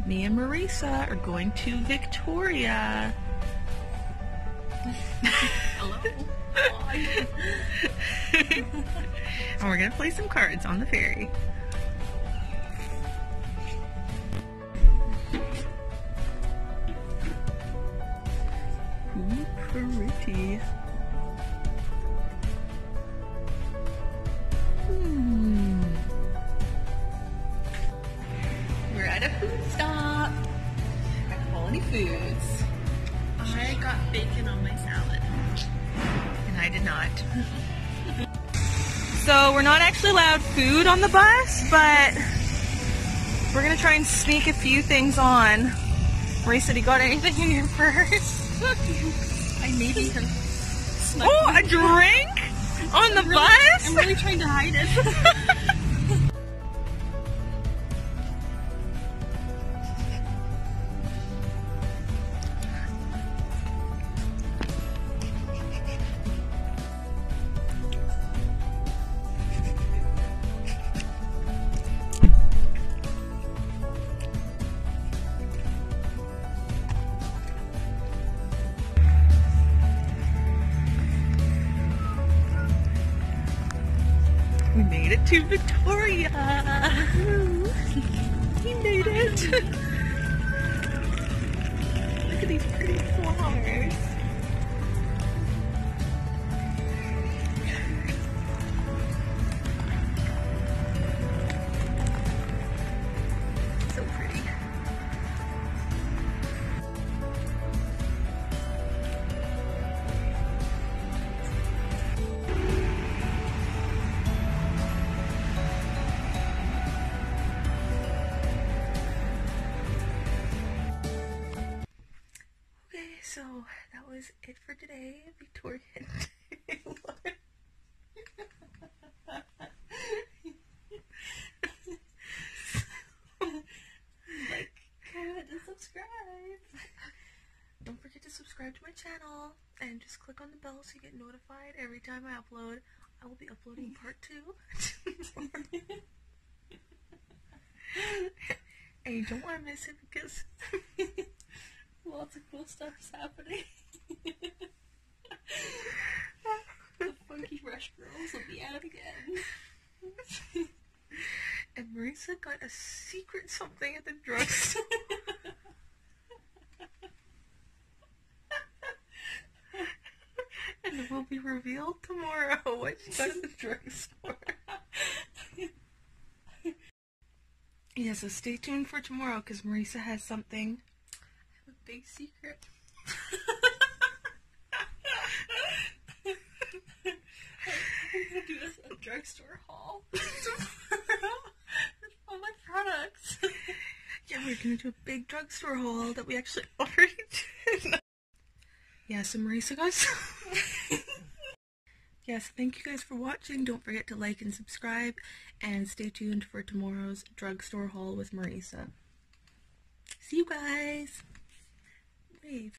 Me and Marisa are going to Victoria. Hello. And we're gonna play some cards on the ferry. Ooh, pretty. We're at a food stop at Quality Foods. I got bacon on my salad. And I did not. So we're not actually allowed food on the bus, but we're gonna try and sneak a few things on. Marisa, you got anything in your purse? I maybe have snuck Oh, a drink on the bus? I'm really trying to hide it. We made it to Victoria. We made it. Look at these pretty flowers. So pretty. So that was it for today, Victoria. Like, comment, and subscribe. Don't forget to subscribe to my channel and just click on the bell so you get notified every time I upload. I will be uploading part 2. And you don't want to miss it because Lots of cool stuff is happening. The funky fresh girls will be out again. and Marisa got a secret something at the drugstore. And it will be revealed tomorrow what she got at the drugstore. Yeah, so stay tuned for tomorrow because Marisa has something. I have a big secret. I'm gonna do a drugstore haul tomorrow with all my products. Yeah, we're gonna do a big drugstore haul that we actually already did. Yeah, so Marisa got some. Yes, thank you guys for watching. Don't forget to like and subscribe, and stay tuned for tomorrow's drugstore haul with Marisa. See you guys. Wave.